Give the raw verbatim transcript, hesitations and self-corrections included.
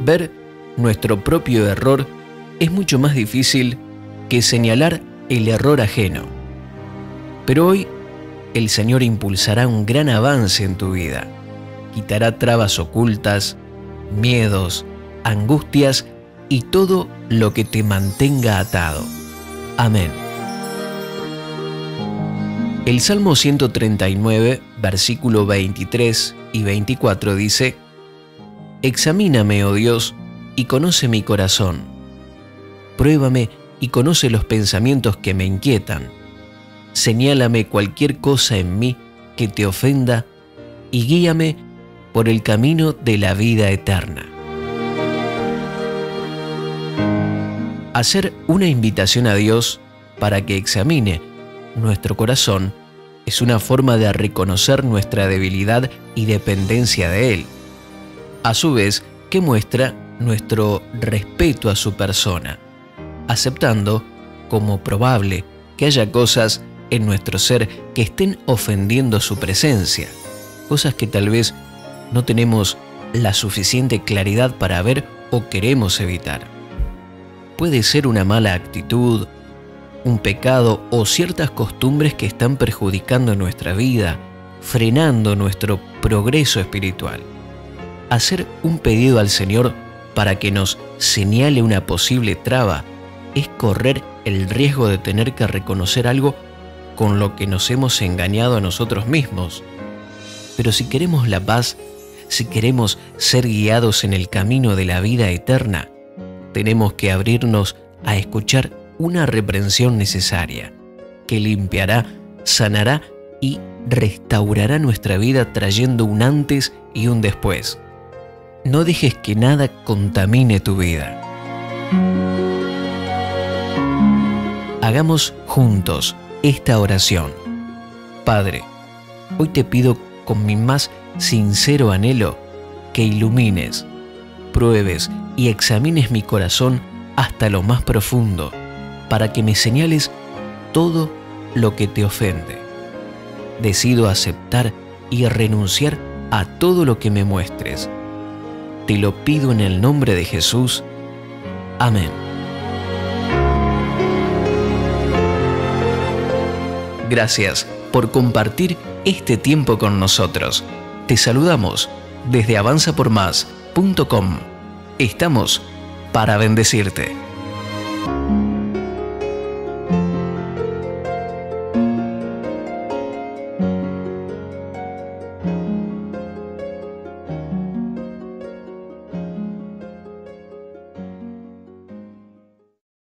Ver nuestro propio error es mucho más difícil que señalar el error ajeno. Pero hoy el Señor impulsará un gran avance en tu vida. Quitará trabas ocultas, miedos, angustias y todo lo que te mantenga atado. Amén. El Salmo ciento treinta y nueve, versículo veintitrés y veinticuatro dice: Examíname, oh Dios, y conoce mi corazón. Pruébame y conoce los pensamientos que me inquietan. Señálame cualquier cosa en mí que te ofenda y guíame por el camino de la vida eterna. Hacer una invitación a Dios para que examine nuestro corazón es una forma de reconocer nuestra debilidad y dependencia de Él, a su vez que muestra nuestro respeto a su persona, aceptando como probable que haya cosas en nuestro ser que estén ofendiendo su presencia, cosas que tal vez no tenemos la suficiente claridad para ver o queremos evitar. Puede ser una mala actitud, un pecado o ciertas costumbres que están perjudicando nuestra vida, frenando nuestro progreso espiritual. Hacer un pedido al Señor para que nos señale una posible traba es correr el riesgo de tener que reconocer algo con lo que nos hemos engañado a nosotros mismos. Pero si queremos la paz, si queremos ser guiados en el camino de la vida eterna, tenemos que abrirnos a escuchar una reprensión necesaria, que limpiará, sanará y restaurará nuestra vida trayendo un antes y un después. No dejes que nada contamine tu vida. Hagamos juntos esta oración. Padre, hoy te pido con mi más sincero anhelo que ilumines, pruebes y examines mi corazón hasta lo más profundo, para que me señales todo lo que te ofende. Decido aceptar y renunciar a todo lo que me muestres. Te lo pido en el nombre de Jesús. Amén. Gracias por compartir este tiempo con nosotros. Te saludamos desde avanza por más punto com. Estamos para bendecirte.